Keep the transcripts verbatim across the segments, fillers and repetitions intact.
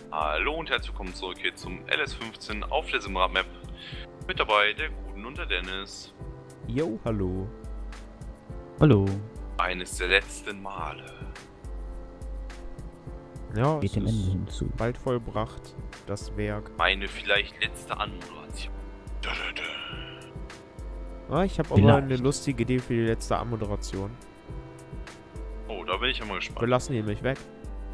Hallo und herzlich willkommen zurück hier zum L S fünfzehn auf der Simrad-Map. Mit dabei der Guten und der Dennis. Jo, hallo. Hallo. Eines der letzten Male. Ja, Geht es dem Ende ist hinzu. bald vollbracht, das Werk. Meine vielleicht letzte Anmoderation. Da, da, da. Ah, ich habe aber Vielleicht. eine lustige Idee für die letzte Anmoderation. Oh, da bin ich ja mal Wir gespannt. lassen ihn mich weg.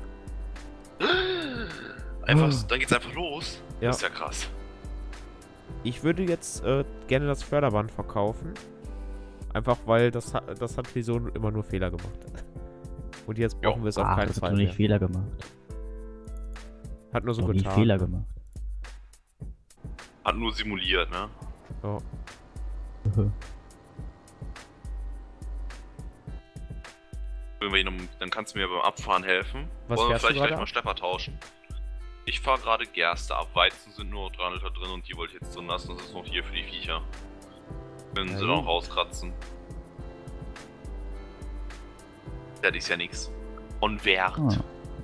Einfach, Oh. dann geht's einfach los. Ja. Das ist ja krass. Ich würde jetzt äh, gerne das Förderband verkaufen. Einfach weil das, ha- das hat wieso immer nur Fehler gemacht. Und jetzt brauchen Jo. wir es auf Ach, keinen das hat Fall doch nicht mehr. Fehler gemacht. Hat nur so Doch nie getan. Fehler gemacht. Hat nur simuliert, ne? Ja. Wenn wir ihn um, dann kannst du mir beim Abfahren helfen. Was Wollen wir fährst du vielleicht gleich gerade mal ab? Schlepper tauschen? Ich fahre gerade Gerste ab. Weizen sind nur drei Liter drin und die wollte ich jetzt drin lassen. Das ist noch hier für die Viecher. Können Na sie noch gut. rauskratzen. Das ist ja nichts. Und Wert. Ah.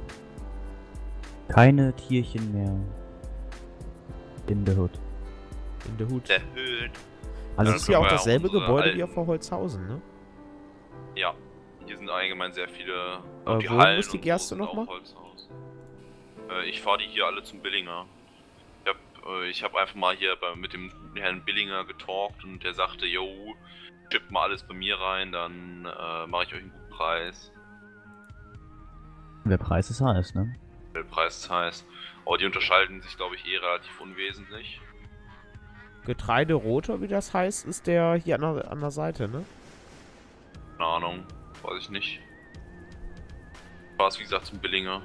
Keine Tierchen mehr. In der Hood. In der Hut. Der Höhlen. Also Das dann ist ja können auch wir ja dasselbe unsere Gebäude wie alten- auf der Holzhausen, ne? Ja. Hier sind allgemein sehr viele. Äh, und die wo Hallen muss die und so Gerste sind noch auch mal? Holzhaus. Äh, ich fahre die hier alle zum Billinger. Ich hab, äh, ich hab einfach mal hier bei, mit dem Herrn Billinger getalkt und der sagte, yo, schippt mal alles bei mir rein, dann äh, mache ich euch einen guten Preis. der Preis ist heiß, ne? Der Preis ist heiß. Aber die unterscheiden sich, glaube ich, eh relativ unwesentlich. Getreiderotor, wie das heißt, ist der hier an der, an der Seite, ne? Keine Ahnung, weiß ich nicht. War es wie gesagt zum Billinger.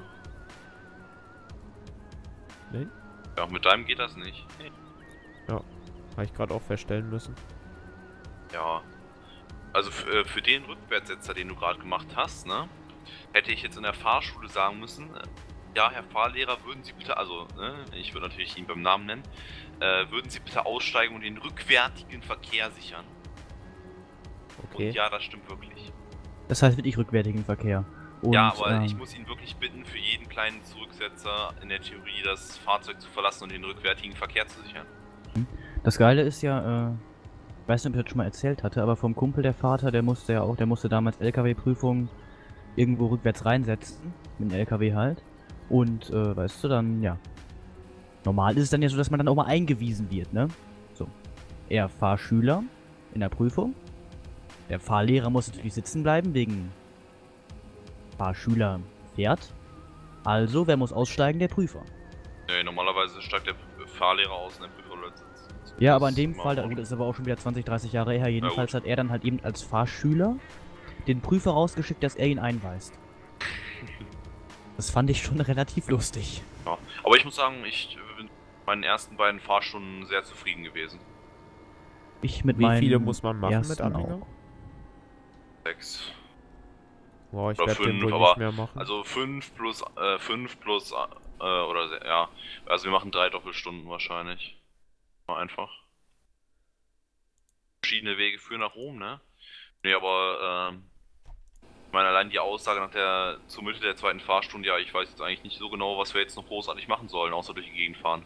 Nein? Ja, mit deinem geht das nicht. Habe ich gerade auch feststellen müssen. Ja. Also für, für den Rückwärtssetzer, den du gerade gemacht hast, ne, hätte ich jetzt in der Fahrschule sagen müssen, äh, ja, Herr Fahrlehrer, würden Sie bitte, also, ne, ich würde natürlich ihn beim Namen nennen, äh, würden Sie bitte aussteigen und den rückwärtigen Verkehr sichern. Okay. Und ja, das stimmt wirklich. Das heißt wirklich rückwärtigen Verkehr. Und, ja, aber ähm, ich muss ihn wirklich bitten, für jeden kleinen Zurücksetzer in der Theorie das Fahrzeug zu verlassen und den rückwärtigen Verkehr zu sichern. das Geile ist ja, äh, ich weiß nicht, ob ich das schon mal erzählt hatte, aber vom Kumpel der Vater, der musste ja auch, der musste damals L K W-Prüfungen irgendwo rückwärts reinsetzen, mit dem L K W halt. Und, äh, weißt du, dann, ja. Normal ist es dann ja so, dass man dann auch mal eingewiesen wird, ne? So. Er Fahrschüler in der Prüfung. Der Fahrlehrer muss natürlich sitzen bleiben, wegen Fahrschüler fährt. Also, wer muss aussteigen? Der Prüfer. Nee, normalerweise steigt der Fahrlehrer aus und der Prüfer bleibt sitzen. Ja, Das aber in ist dem immer Fall, gut. gut, das ist aber auch schon wieder zwanzig, dreißig Jahre her, jedenfalls gut. hat er dann halt eben als Fahrschüler den Prüfer rausgeschickt, dass er ihn einweist. Das fand ich schon relativ lustig. Ja, aber ich muss sagen, ich bin mit meinen ersten beiden Fahrstunden sehr zufrieden gewesen. Ich mit Wie meinen viele muss man machen mit ersten Anhänger? auch. Sechs. Boah, ich Oder werde den fünf, wohl aber nicht mehr machen. Also fünf plus, äh, fünf plus, äh, oder, se- ja, also wir machen drei Doppelstunden wahrscheinlich. Mal einfach. Verschiedene Wege führen nach Rom, ne? Nee, aber, ähm, ich meine, allein die Aussage nach der, zur Mitte der zweiten Fahrstunde, ja, ich weiß jetzt eigentlich nicht so genau, was wir jetzt noch großartig machen sollen, außer durch die Gegend fahren.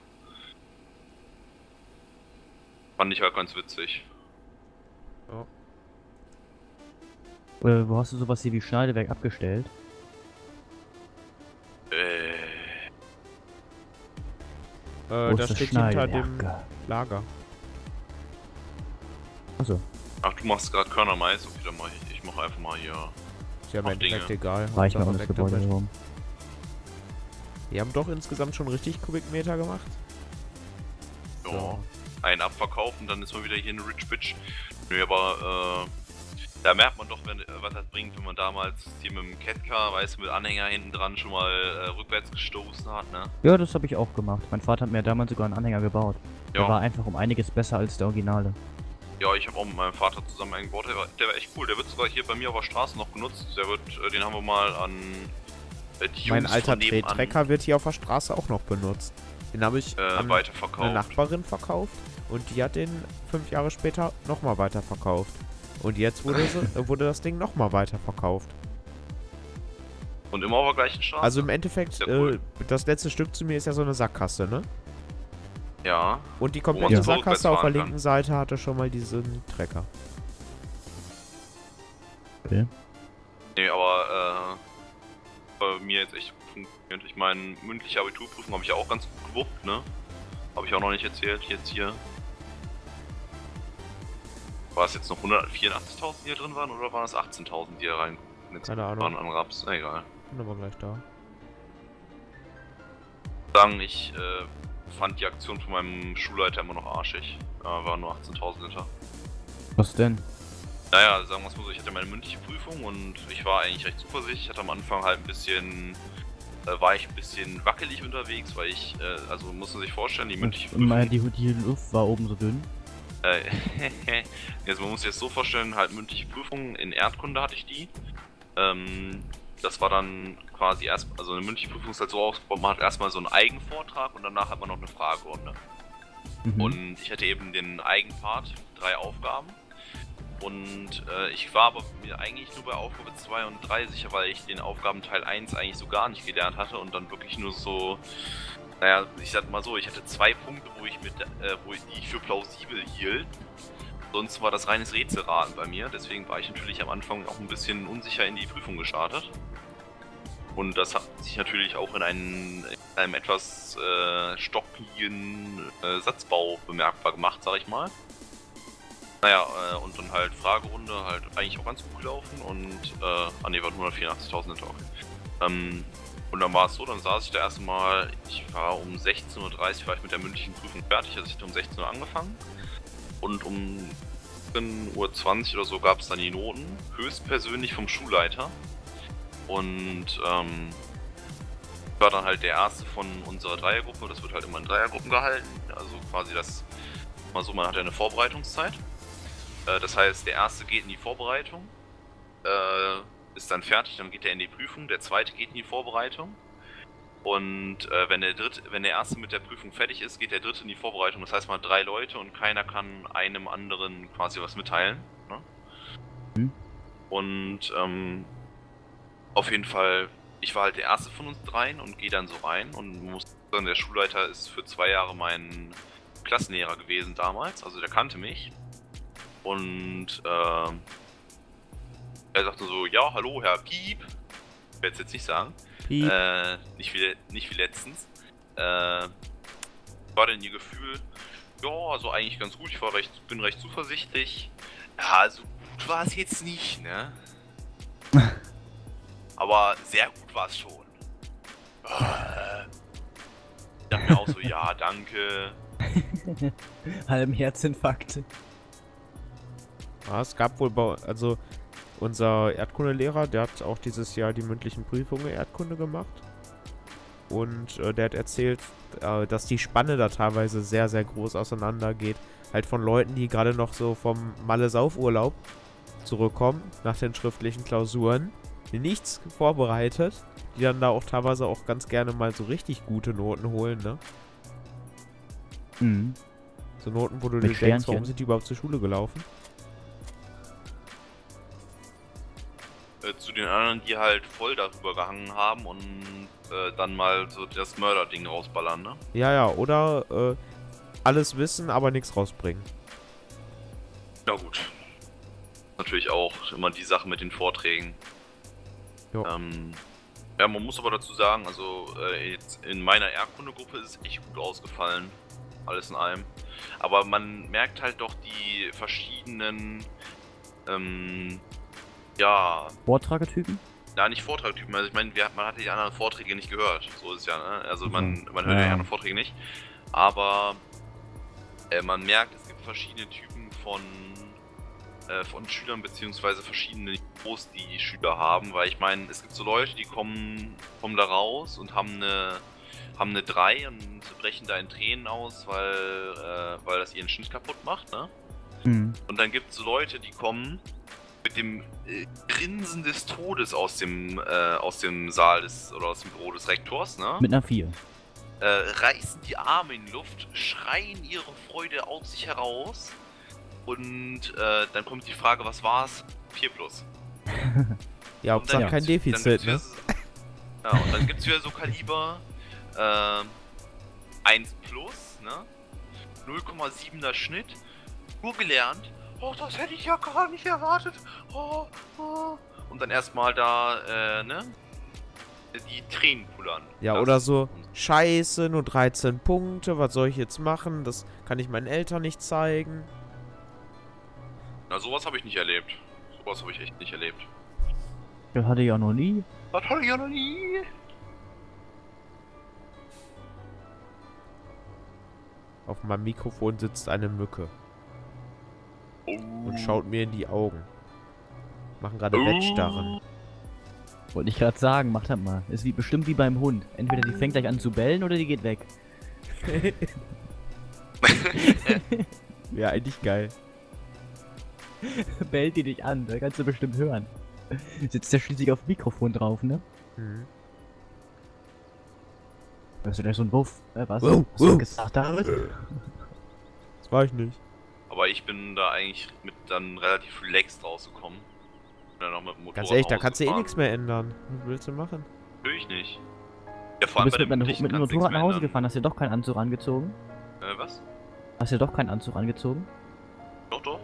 Fand ich halt ganz witzig. Äh, wo hast du sowas hier wie Schneidewerk abgestellt? Äh, Äh, Wo das ist steht hinter dem Schneidewerk? Lager. Achso, ach, du machst gerade Körnermais, okay, dann mach ich, ich mach einfach mal hier. Ist ja im Ach, Endeffekt Dinge. egal. reich mal Hauptsache um das weg Gebäude damit. herum. Wir haben doch insgesamt schon richtig Kubikmeter gemacht. Ja, So. einen abverkaufen, dann ist man wieder hier eine Rich Bitch. Nö, aber äh, da merkt man doch, wenn, was das bringt, wenn man damals hier mit dem Catcar, weißt du, mit Anhänger hinten dran schon mal äh, rückwärts gestoßen hat, ne? Ja, das habe ich auch gemacht. Mein Vater hat mir damals sogar einen Anhänger gebaut. Der Ja, war einfach um einiges besser als der Originale. ja, ich habe auch mit meinem Vater zusammen einen gebaut, der war, der war echt cool. Der wird sogar hier bei mir auf der Straße noch genutzt. Der wird, äh, den haben wir mal an äh, die Mein Jungs alter von nebenan, Trettrecker wird hier auf der Straße auch noch benutzt. Den habe ich äh, an eine weiterverkauft. Nachbarin verkauft und die hat den fünf Jahre später nochmal weiterverkauft. Und jetzt wurde, sie, wurde das Ding nochmal weiterverkauft. Und immer auf der gleichen Straße? Also im Endeffekt, Sehr cool. äh, das letzte Stück zu mir ist ja so eine Sackgasse, ne? Ja. Und die man komplette so Sackgasse auf der rückwärts fahren linken kann. Seite hatte schon mal diesen Trecker. Okay. Nee, aber äh, bei mir jetzt echt gut funktioniert. Ich meine, mündliche Abiturprüfung habe ich ja auch ganz gut gewuppt, ne? Habe ich auch noch nicht erzählt, jetzt hier. War es jetzt noch hundertvierundachtzigtausend, die hier drin waren, oder waren es achtzehntausend, die da rein Keine Ahnung. waren an Raps? Na, egal. Bin aber gleich da. Sagen, ich äh, fand die Aktion von meinem Schulleiter immer noch arschig. Da waren nur achtzehntausend hinter. Was denn? Naja, sagen wir es mal so, ich hatte meine mündliche Prüfung und ich war eigentlich recht zuversichtlich. Ich hatte am Anfang halt ein bisschen, äh, war ich ein bisschen wackelig unterwegs, weil ich, äh, also muss man sich vorstellen, die mündliche Prüfung... Meine, die, die Luft war oben so dünn. Äh, also man muss sich das so vorstellen, halt mündliche Prüfung in Erdkunde hatte ich die. Ähm, das war dann quasi erst, also eine mündliche Prüfung ist halt so aufgebaut, man hat erstmal so einen Eigenvortrag und danach hat man noch eine Fragerunde. Mhm. Und ich hatte eben den Eigenpart, drei Aufgaben. Und äh, ich war aber mir eigentlich nur bei Aufgabe zwei und drei sicher, weil ich den Aufgabenteil eins eigentlich so gar nicht gelernt hatte und dann wirklich nur so, naja, ich sag mal so, ich hatte zwei Punkte, wo ich mit, äh, wo ich, die ich für plausibel hielt. Sonst war das reines Rätselraten bei mir, deswegen war ich natürlich am Anfang auch ein bisschen unsicher in die Prüfung gestartet. Und das hat sich natürlich auch in, einen, in einem etwas äh, stockigen äh, Satzbau bemerkbar gemacht, sag ich mal. Naja, äh, und dann halt Fragerunde, halt eigentlich auch ganz gut gelaufen und, äh, ah ne, waren hundertvierundachtzigtausend hinter, okay. Ähm, und dann war es so, dann saß ich da erstmal, ich war um sechzehn Uhr dreißig war ich mit der mündlichen Prüfung fertig, also ich hatte um sechzehn Uhr angefangen. Und um siebzehn Uhr zwanzig oder so gab es dann die Noten, höchstpersönlich vom Schulleiter. Und, ähm, ich war dann halt der erste von unserer Dreiergruppe, das wird halt immer in Dreiergruppen gehalten, also quasi das, mal so, man hat ja eine Vorbereitungszeit. Das heißt, der erste geht in die Vorbereitung, äh, ist dann fertig, dann geht er in die Prüfung, der zweite geht in die Vorbereitung und äh, wenn der dritte, wenn der erste mit der Prüfung fertig ist, geht der dritte in die Vorbereitung. Das heißt, man hat drei Leute und keiner kann einem anderen quasi was mitteilen. Ne? Mhm. Und ähm, auf jeden Fall, ich war halt der erste von uns dreien und gehe dann so rein und muss sagen, der Schulleiter ist für zwei Jahre mein Klassenlehrer gewesen damals, also der kannte mich. Und äh, er sagte so, ja, hallo, Herr Piep. Ich werde es jetzt nicht sagen. Piep. Äh, nicht, wie, nicht wie letztens. Äh, war denn Ihr Gefühl? Ja, also eigentlich ganz gut. Ich war recht, bin recht zuversichtlich. Ja, also gut war es jetzt nicht, ne? Aber sehr gut war es schon. Äh, ich dachte mir auch so, ja, danke. Halben Herzinfarkt. Ja, es gab wohl, bei, also unser Erdkundelehrer, der hat auch dieses Jahr die mündlichen Prüfungen in Erdkunde gemacht. Und äh, der hat erzählt, äh, dass die Spanne da teilweise sehr, sehr groß auseinander geht. Halt von Leuten, die gerade noch so vom Malle-Sauf-Urlaub zurückkommen, nach den schriftlichen Klausuren, die nichts vorbereitet, die dann da auch teilweise auch ganz gerne mal so richtig gute Noten holen, ne? Mhm. So Noten, wo du Mit dir denkst, Sternchen. warum sind die überhaupt zur Schule gelaufen? Zu den anderen, die halt voll darüber gehangen haben und äh, dann mal so das Mörderding rausballern, ne? Ja, ja, oder äh, alles wissen, aber nichts rausbringen. Ja gut. Natürlich auch immer die Sache mit den Vorträgen. Jo. Ähm, ja, man muss aber dazu sagen, also äh, jetzt in meiner Erdkundegruppe ist es echt gut ausgefallen. Alles in allem. Aber man merkt halt doch die verschiedenen, ähm, ja... Vortragetypen? Ja, nicht Vortragtypen. Also ich meine, wir- man hatte die anderen Vorträge nicht gehört. So ist es ja, ne? Also man, Mhm. man hört ja die Ja. anderen Vorträge nicht. Aber äh, man merkt, es gibt verschiedene Typen von, äh, von Schülern, beziehungsweise verschiedene Niveaus, die die Schüler haben. Weil ich meine, es gibt so Leute, die kommen, kommen da raus und haben eine, haben eine drei und brechen da in Tränen aus, weil, äh, weil das ihren Schnitt kaputt macht, ne? Mhm. Und dann gibt es Leute, die kommen mit dem äh, Grinsen des Todes aus dem, äh, aus dem Saal des, oder aus dem Büro des Rektors, ne? Mit einer vier. Äh, reißen die Arme in die Luft, schreien ihre Freude aus sich heraus und äh, dann kommt die Frage, was war's? vier plus. Ja, Und dann Hauptsache kein gibt's- dann Defizit, gibt's ne? wieder- Ja, und dann gibt's wieder so Kaliber ähm, eins plus, ne? null Komma siebener Schnitt. Nur gelernt. Oh, das hätte ich ja gar nicht erwartet. Oh, oh. Und dann erstmal da, äh, ne? Die Tränen pullern. Ja, lassen. oder so, scheiße, nur dreizehn Punkte, was soll ich jetzt machen? Das kann ich meinen Eltern nicht zeigen. Na, sowas habe ich nicht erlebt. Sowas habe ich echt nicht erlebt. Das hatte ich ja noch nie. Das hatte ich ja noch nie. Auf meinem Mikrofon sitzt eine Mücke Oh. und schaut mir in die Augen. Machen gerade Wettstarren. Wollte ich gerade sagen, mach das mal. Ist wie, bestimmt wie beim Hund. Entweder die fängt gleich an zu bellen oder die geht weg. Ja, eigentlich geil. Bellt die dich an, da kannst du bestimmt hören. Sitzt ja schließlich auf dem Mikrofon drauf, ne? Mhm. Hörst du da so ein Wuff? Äh, was? Wuff, Hast du wuff. gesagt, David? Das war ich nicht. Aber ich bin da eigentlich mit dann relativ relaxed rausgekommen. Bin dann noch mit dem Motorrad Ganz ehrlich, da nach Hause kannst du eh gefahren. nichts mehr ändern. Was willst du machen? Natürlich nicht. Ja, Du vor allem bist bei mit, der mit, Mündlichen mit dem kannst du Motorrad nichts nach mehr Hause ändern. gefahren, hast du doch keinen Anzug angezogen? Äh, was? Hast du doch keinen Anzug angezogen? Doch, doch.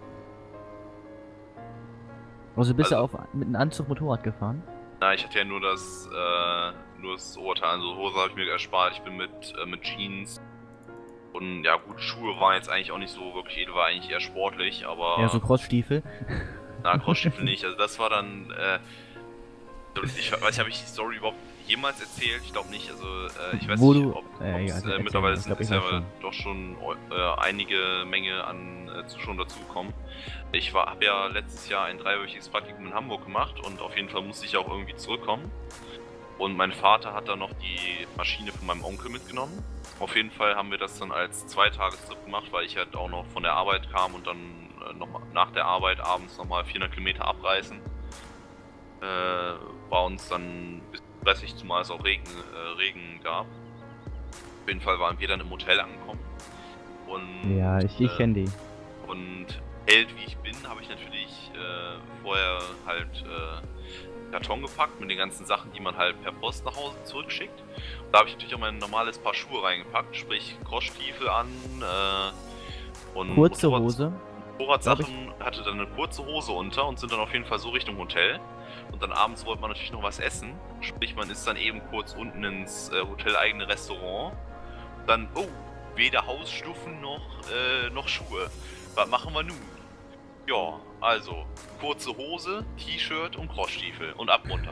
Also bist Also- du auf, mit einem Anzug Motorrad gefahren? Na, ich hatte ja nur das, äh, nur das Oberteil, also Hose habe ich mir erspart. Ich bin mit, äh, mit Jeans. Und ja gut, Schuhe waren jetzt eigentlich auch nicht so wirklich edel, war eigentlich eher sportlich, aber... Ja, so Crossstiefel. Na, Crossstiefel nicht, also das war dann, äh... Ich weiß nicht, habe ich die Story überhaupt jemals erzählt? Ich glaube nicht, also, äh, ich weiß Wo nicht, du- ob, äh, ob's, ja, also äh, erzähl mittlerweile mal, ich sind glaub, ich ist ja weiß schon. doch schon äh, einige Menge an äh, Zuschauern dazugekommen. Ich war, habe ja letztes Jahr ein dreiwöchiges Praktikum in Hamburg gemacht und auf jeden Fall musste ich auch irgendwie zurückkommen. Und mein Vater hat dann noch die Maschine von meinem Onkel mitgenommen. Auf jeden Fall haben wir das dann als Zweitagestrip gemacht, weil ich halt auch noch von der Arbeit kam und dann äh, noch mal nach der Arbeit abends nochmal vierhundert Kilometer abreißen. Äh, war uns dann ein bisschen stressig, zumal es auch Regen, äh, Regen gab. Auf jeden Fall waren wir dann im Hotel angekommen. Und, Ja, ich, ich äh, kenne die. Und Held wie ich bin, habe ich natürlich äh, vorher halt äh, Karton gepackt mit den ganzen Sachen, die man halt per Post nach Hause zurückschickt. Und da habe ich natürlich auch mein normales Paar Schuhe reingepackt, sprich Crossstiefel an äh, und Kurze Motorrad- Hose. Motorradsachen, hatte dann eine kurze Hose unter und sind dann auf jeden Fall so Richtung Hotel. Und dann abends wollte man natürlich noch was essen. Sprich, man ist dann eben kurz unten ins äh, hoteleigene Restaurant. Dann, oh, weder Hausstufen noch, äh, noch Schuhe. Was machen wir nun? Ja, also, kurze Hose, T-Shirt und Crossstiefel und ab runter.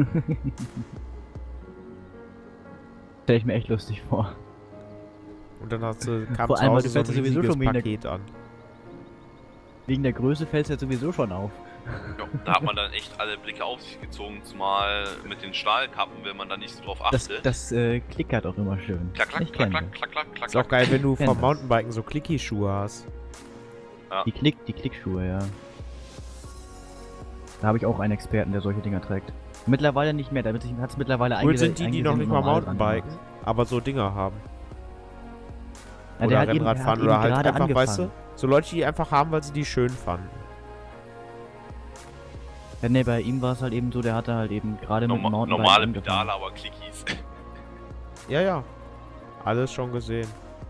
Stell ich mir echt lustig vor. Und dann hast du, kam Vor zu allem, Hause du so ein fällst ja sowieso riesiges schon wegen der- Paket an. Wegen der Größe fällt es ja sowieso schon auf. Ja, da hat man dann echt alle Blicke auf sich gezogen, zumal mit den Stahlkappen, wenn man da nicht so drauf Das, achtet. das äh, klickert auch immer schön. klack, klack, ich klack, kenn klack, klack, klack, klack, Ist auch klack. geil, wenn du kenn vom das. Mountainbiken so Clicky-Schuhe hast. Die Klick, die Klickschuhe, ja. Da habe ich auch einen Experten, der solche Dinger trägt. Mittlerweile nicht mehr, damit hat es mittlerweile Cool einge- sind die, die noch eingesehen nicht und mal normal dran Mountainbiken, gemacht. aber so Dinger haben. Ja, der Oder hat eben- Rennrad der fahren hat oder eben halt gerade einfach, weißt du, angefangen. so Leute, die einfach haben, weil sie die schön fanden. Ja, ne, bei ihm war es halt eben so, der hatte halt eben gerade mit dem Norma Mountainbike normale angefangen. Pedale, aber Clickies. Ja, ja. Alles schon gesehen.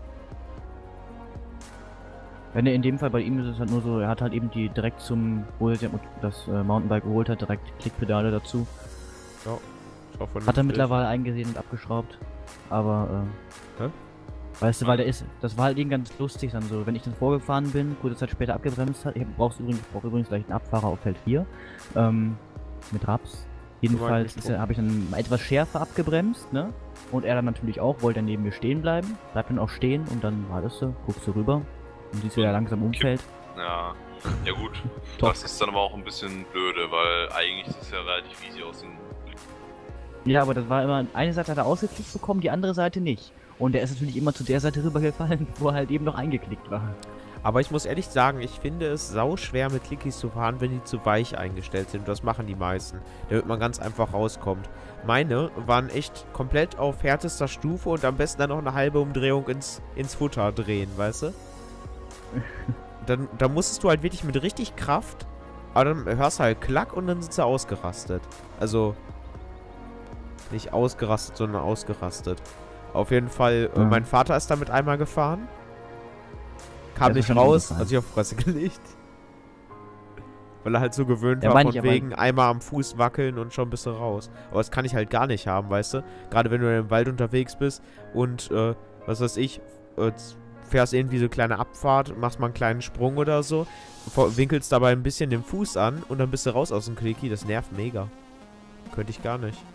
Ja, ne, in dem Fall bei ihm ist es halt nur so, er hat halt eben die direkt zum, wo er das äh, Mountainbike geholt hat, direkt Klickpedale dazu. Ist auch Hat er vernünftig. mittlerweile eingesehen und abgeschraubt. Aber, äh. Hä? Weißt du, weil der ist. Das war halt eben ganz lustig dann so. Wenn ich dann vorgefahren bin, kurze Zeit später abgebremst hat. Ich brauch's übrigens, ich brauch übrigens gleich einen Abfahrer auf Feld vier. Ähm, mit Raps. Jedenfalls nicht ist er- habe ich dann mal etwas schärfer abgebremst, ne? Und er dann natürlich auch, wollte dann neben mir stehen bleiben. Bleibt dann auch stehen und dann wartest du, guckst du rüber und siehst, wie er langsam umfällt. Ja, ja gut. Top. Das ist dann aber auch ein bisschen blöde, weil eigentlich ist es ja relativ easy aus dem... Ja, aber das war immer, eine Seite hat er ausgeklickt bekommen, die andere Seite nicht. Und der ist natürlich immer zu der Seite rübergefallen, wo er halt eben noch eingeklickt war. Aber ich muss ehrlich sagen, ich finde es sau schwer mit Clickies zu fahren, wenn die zu weich eingestellt sind. Das machen die meisten, damit man ganz einfach rauskommt. Meine waren echt komplett auf härtester Stufe und am besten dann noch eine halbe Umdrehung ins, ins Futter drehen, weißt du? Dann, dann musstest du halt wirklich mit richtig Kraft, aber dann hörst du halt Klack und dann sind sie ausgerastet. Also, Nicht ausgerastet, sondern ausgerastet. Auf jeden Fall, äh, Ja. mein Vater ist damit einmal gefahren. Kam Der ist nicht wahrscheinlich raus, umgefallen. hat sich auf Fresse gelegt. Weil er halt so gewöhnt Ja, war, meine von ich aber- wegen einmal am Fuß wackeln und schon bist du raus. Aber das kann ich halt gar nicht haben, weißt du? Gerade wenn du im Wald unterwegs bist und, äh, was weiß ich, äh, fährst irgendwie so eine kleine Abfahrt, machst mal einen kleinen Sprung oder so, vor- winkelst dabei ein bisschen den Fuß an und dann bist du raus aus dem Klicki. Das nervt mega. Könnte ich gar nicht.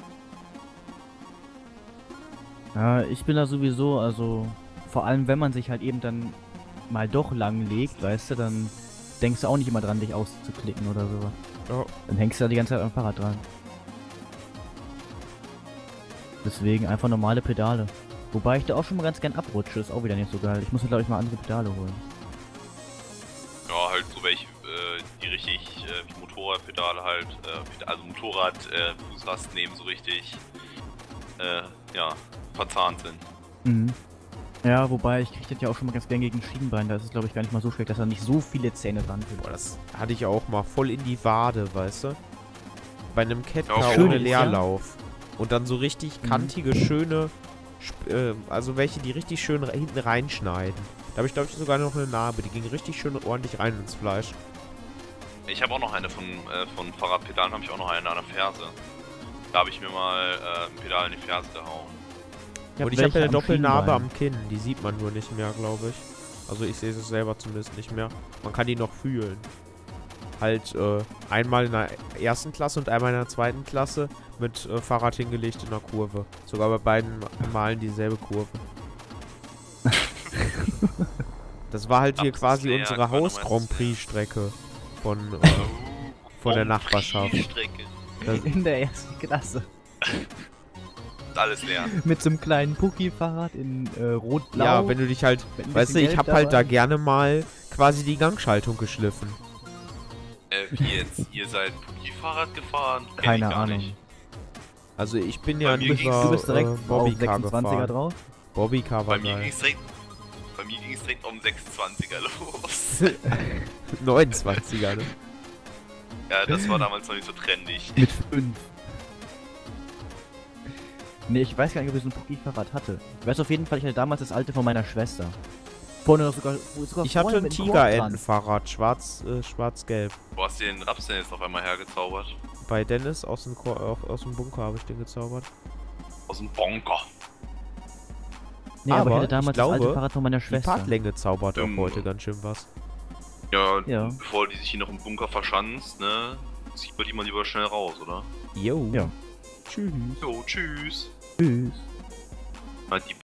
Ja, ich bin da sowieso, also vor allem wenn man sich halt eben dann mal doch lang legt, weißt du, dann denkst du auch nicht immer dran, dich auszuklicken oder sowas. Ja. Dann hängst du da die ganze Zeit am Fahrrad dran. Deswegen einfach normale Pedale. Wobei ich da auch schon mal ganz gern abrutsche, ist auch wieder nicht so geil. Ich muss mir glaube ich mal andere Pedale holen. Ja, halt so welche, äh, die richtig, äh, wie Motorradpedale halt, äh, also Motorrad, äh, Fußrast nehmen so richtig, äh, ja, verzahnt sind. Mhm. Ja, wobei ich krieg das ja auch schon mal ganz gern gegen Schienbein, da ist es glaube ich gar nicht mal so schlecht, dass da nicht so viele Zähne dran sind. Boah, das hatte ich auch mal voll in die Wade, weißt du? Bei einem Catcar Ja, schön ohne ist ja- Leerlauf. Und dann so richtig Mhm. kantige, schöne, Sp- äh, also welche, die richtig schön re- hinten reinschneiden. Da habe ich, glaube ich, sogar noch eine Narbe. Die ging richtig schön ordentlich rein ins Fleisch. Ich habe auch noch eine von, äh, von Fahrradpedalen, habe ich auch noch eine an der Ferse. Da habe ich mir mal äh, ein Pedal in die Ferse gehauen. Und ich habe ja eine Doppelnarbe am Kinn. Die sieht man nur nicht mehr, glaube ich. Also ich sehe es selber zumindest nicht mehr. Man kann die noch fühlen. Halt äh, einmal in der ersten Klasse und einmal in der zweiten Klasse mit äh, Fahrrad hingelegt in der Kurve. Sogar bei beiden Malen dieselbe Kurve. Das war halt hier Absolut quasi leer, unsere kann man Haus-Grand meistens- Prix-Strecke von, äh, von der Nachbarschaft. Strecke. Das, In der ersten Klasse. Ist alles leer. Mit so einem kleinen Pucki-Fahrrad in äh, rot-blau. ja, wenn du dich halt, mit ein weißt du, bisschen ich Gelb habe halt da dabei. gerne mal quasi die Gangschaltung geschliffen. Äh, wie jetzt? Ihr seid Pucki-Fahrrad gefahren? Kenn Keine ich gar Ahnung. nicht. Also ich bin ja Bei mir in ging's- dieser Du bist direkt äh, auf Bobbycar sechsundzwanziger gefahren. drauf. Bobbycar war Bei mir geil. ging's direkt, bei mir ging's direkt um sechsundzwanziger los. neunundzwanziger, ne? Ja, das war damals noch nicht so trendig. Mit fünf. Nee, ich weiß gar nicht, ob ich so ein Pucki-Fahrrad hatte. Ich weiß auf jeden Fall, ich hatte damals das alte von meiner Schwester. Vorne noch sogar, sogar Ich hatte vorne ein mit einem Tigerentenfahrrad, schwarz, äh, schwarz-gelb. Wo hast du den Raps denn jetzt auf einmal hergezaubert? Bei Dennis aus dem, Ko auf, aus dem Bunker habe ich den gezaubert. Aus dem Bonker. Nee, aber, Aber ich hatte damals ich glaube, das alte Fahrrad von meiner Die Schwester. Partlänge zaubert auch Ähm, heute ganz schön was. Ja, Ja. bevor die sich hier noch im Bunker verschanzt, ne? Zieht man die mal lieber schnell raus, oder? Jo. Ja. Tschüss. Jo, tschüss. Tschüss. Mal die